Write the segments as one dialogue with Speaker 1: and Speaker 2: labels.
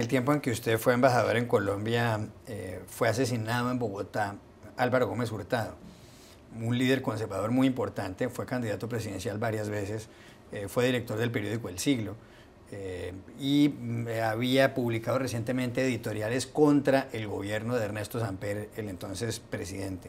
Speaker 1: el tiempo en que usted fue embajador en Colombia, fue asesinado en Bogotá Álvaro Gómez Hurtado, un líder conservador muy importante, fue candidato presidencial varias veces, fue director del periódico El Siglo, y había publicado recientemente editoriales contra el gobierno de Ernesto Samper, el entonces presidente.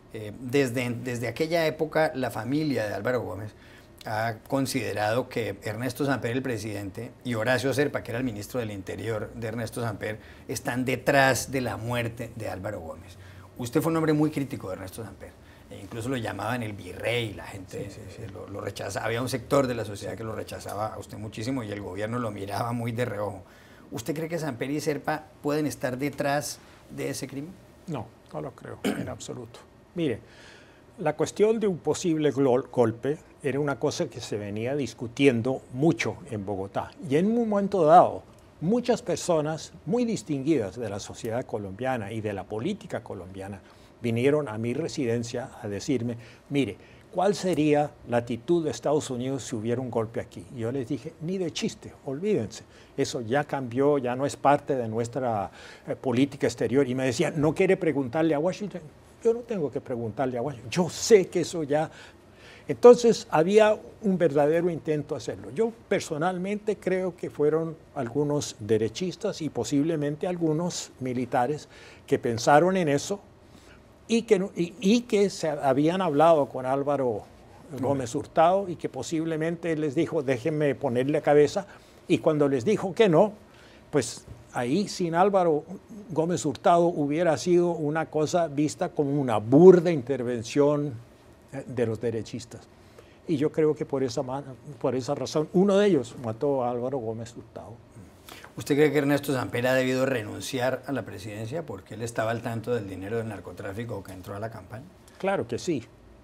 Speaker 1: Desde aquella época, la familia de Álvaro Gómez ha considerado que Ernesto Samper, el presidente, y Horacio Serpa, que era el ministro del Interior de Ernesto Samper, están detrás de la muerte de Álvaro Gómez. Usted fue un hombre muy crítico de Ernesto Samper. Incluso lo llamaban el virrey, la gente lo rechazaba. Había un sector de la sociedad que lo rechazaba a usted muchísimo y el gobierno lo miraba muy de reojo. ¿Usted cree que Samper y Serpa pueden estar detrás de ese crimen?
Speaker 2: No, no lo creo en absoluto. Mire, la cuestión de un posible golpe era una cosa que se venía discutiendo mucho en Bogotá. Y en un momento dado, muchas personas muy distinguidas de la sociedad colombiana y de la política colombiana vinieron a mi residencia a decirme, mire, ¿cuál sería la actitud de Estados Unidos si hubiera un golpe aquí? Y yo les dije, ni de chiste, olvídense, eso ya cambió, ya no es parte de nuestra política exterior. Y me decían, ¿no quiere preguntarle a Washington? Yo no tengo que preguntarle a Washington, yo sé que eso ya... Entonces había un verdadero intento de hacerlo. Yo personalmente creo que fueron algunos derechistas y posiblemente algunos militares que pensaron en eso, y que se habían hablado con Álvaro Gómez Hurtado y que posiblemente les dijo, déjenme ponerle cabeza, y cuando les dijo que no, pues ahí sin Álvaro Gómez Hurtado hubiera sido una cosa vista como una burda intervención de los derechistas. Y yo creo que por esa razón, uno de ellos mató a Álvaro Gómez Hurtado.
Speaker 1: ¿Usted cree que Ernesto Samper ha debido renunciar a la presidencia porque él estaba al tanto del dinero del narcotráfico que entró a la campaña?
Speaker 2: Claro que sí.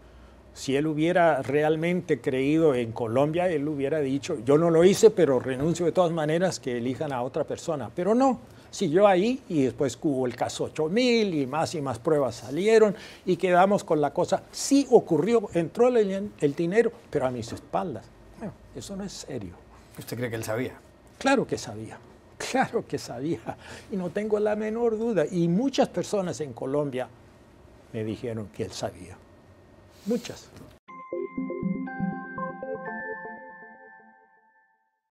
Speaker 2: Si él hubiera realmente creído en Colombia, él hubiera dicho, yo no lo hice, pero renuncio de todas maneras, que elijan a otra persona. Pero no, siguió ahí y después hubo el caso 8000 y más pruebas salieron y quedamos con la cosa. Sí ocurrió, entró el dinero, pero a mis espaldas. Bueno, eso no es serio.
Speaker 1: ¿Usted cree que él sabía?
Speaker 2: Claro que sabía. Claro que sabía, y no tengo la menor duda. Y muchas personas en Colombia me dijeron que él sabía. Muchas.